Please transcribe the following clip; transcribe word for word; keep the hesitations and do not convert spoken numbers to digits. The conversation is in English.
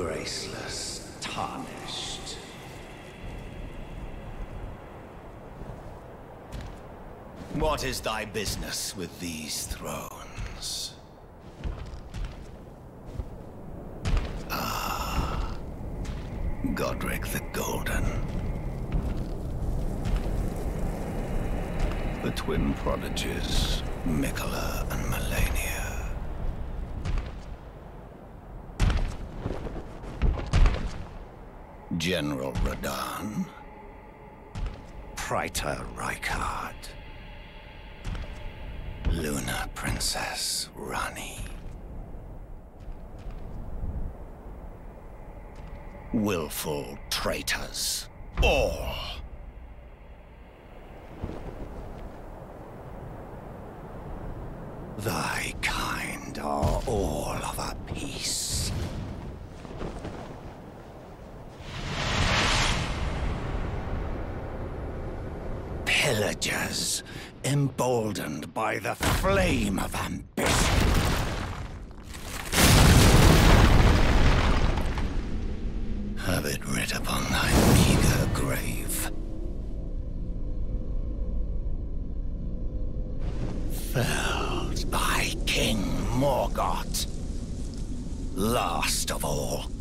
graceless, tarnished. What is thy business with these thrones? Ah, Godric the Golden. The twin prodigies, Mikola and Melania. General Radahn. Praetor Rykard. Luna Princess Rani. Willful traitors, all. Thy kind are all of a piece. Pillagers, emboldened by the flame of ambition. Have it writ upon thy meager grave. Felled by King Morgott, last of all